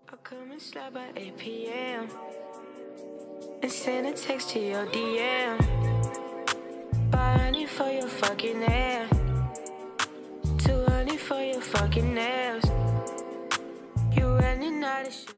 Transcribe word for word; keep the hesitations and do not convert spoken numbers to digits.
I'll come and slide by eight p m and send a text to your D M. Buy honey for your fucking hair, too honey for your fucking nails. You running out of shit.